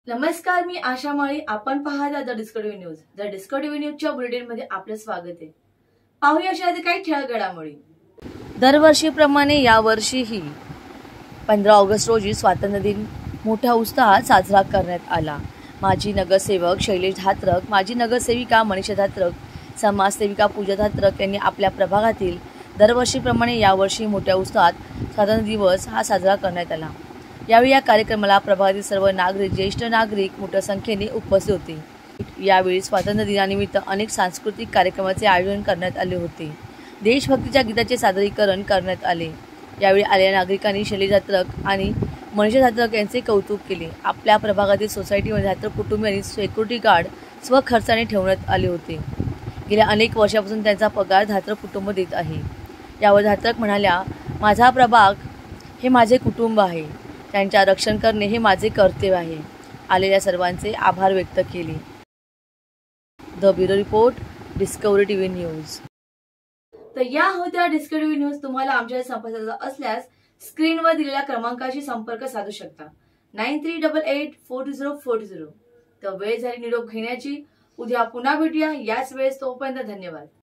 नमस्कार, मी आशा माळी. आपण पाहता the Discovery news. The Discovery न्यूजच्या बुलेटिनमध्ये आपलं स्वागत आहे. पाहूया अशा काही ठळक घडामोडी. दरवर्षीप्रमाणे यावर्षीही 15 ऑगस्ट रोजी स्वातंत्र्य दिन मोठ्या उत्साहात साजरा करण्यात आला. माजी नगरसेवक शैलेश धात्रक, माजी नगरसेविका मनीषा धात्रक, समाजसेविका पूजा धात्रक यांनी आपल्या प्रभागातील दरवर्षीप्रमाणे यावर्षी मोठ्या उत्साहात स्वातंत्र्य दिवस हा साजरा करण्यात आला. यावेळी या कार्यक्रमाला प्रभागातील सर्व नागरिक, ज्येष्ठ नागरिक मोठ्या संख्येने उपस्थित होते. यावेळी स्वातंत्र्य दिनानिमित्त अनेक सांस्कृतिक कार्यक्रमाचे आयोजन करण्यात आले होते. देशभक्तीच्या गीताचे सादरीकरण करण्यात आले. यावेळी आलेल्या नागरिकांनी शैलेश धात्रक आणि मनीषा धात्रक यांचे कौतुक केले. आपल्या प्रभागातील सोसायटीमध्ये धात्रक कुटुंबियांनी सिक्युरिटी गार्ड स्वखर्चाने ठेवण्यात आले होते. गेल्या अनेक वर्षापासून त्यांचा पगार धात्रक कुटुंब देत आहे. यावर धात्रक म्हणाल्या, माझा प्रभाग हे माझे कुटुंब आहे. त्यांचे रक्षण करणे हे माझे कर्तव्य आहे. आलेल्या सर्वांचे आभार व्यक्त केले. The bureau report, Discovery TV news. तर या होत्या डिस्कव्हरी न्यूज. तुम्हाला आमच्या संपर्क साधायचा असल्यास स्क्रीनवर दिलेल्या क्रमांकाशी संपर्क साधू शकता. 9388420420. तर वेळ झाली निरोप घेण्याची. उद्या पुन्हा भेटूया याच वेळेस. तोपर्यंत धन्यवाद.